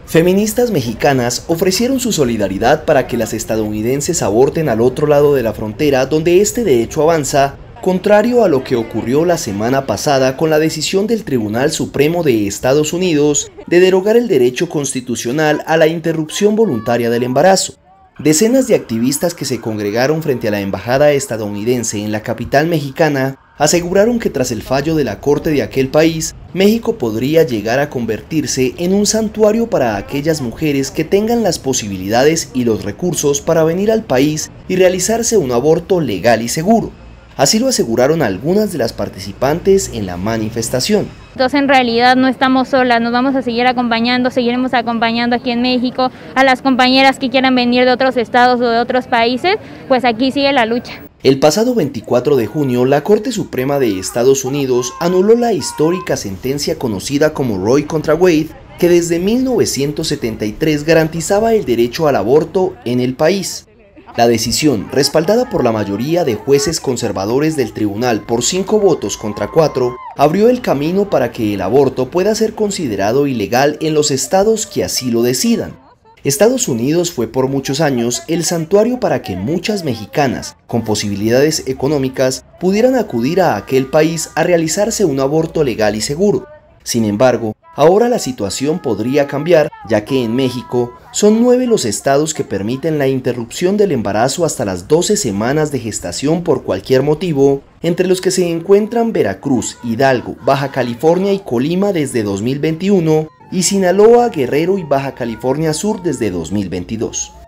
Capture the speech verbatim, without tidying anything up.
Feministas mexicanas ofrecieron su solidaridad para que las estadounidenses aborten al otro lado de la frontera, donde este derecho avanza, contrario a lo que ocurrió la semana pasada con la decisión del Tribunal Supremo de Estados Unidos de derogar el derecho constitucional a la interrupción voluntaria del embarazo. Decenas de activistas que se congregaron frente a la embajada estadounidense en la capital mexicana aseguraron que tras el fallo de la corte de aquel país, México podría llegar a convertirse en un santuario para aquellas mujeres que tengan las posibilidades y los recursos para venir al país y realizarse un aborto legal y seguro. Así lo aseguraron algunas de las participantes en la manifestación. Entonces, en realidad no estamos solas, nos vamos a seguir acompañando, seguiremos acompañando aquí en México a las compañeras que quieran venir de otros estados o de otros países, pues aquí sigue la lucha. El pasado veinticuatro de junio, la Corte Suprema de Estados Unidos anuló la histórica sentencia conocida como Roe contra Wade, que desde mil novecientos setenta y tres garantizaba el derecho al aborto en el país. La decisión, respaldada por la mayoría de jueces conservadores del tribunal por cinco votos contra cuatro, abrió el camino para que el aborto pueda ser considerado ilegal en los estados que así lo decidan. Estados Unidos fue por muchos años el santuario para que muchas mexicanas con posibilidades económicas pudieran acudir a aquel país a realizarse un aborto legal y seguro. Sin embargo, ahora la situación podría cambiar, ya que en México son nueve los estados que permiten la interrupción del embarazo hasta las doce semanas de gestación por cualquier motivo, entre los que se encuentran Veracruz, Hidalgo, Baja California y Colima desde dos mil veintiuno, y Sinaloa, Guerrero y Baja California Sur desde dos mil veintidós.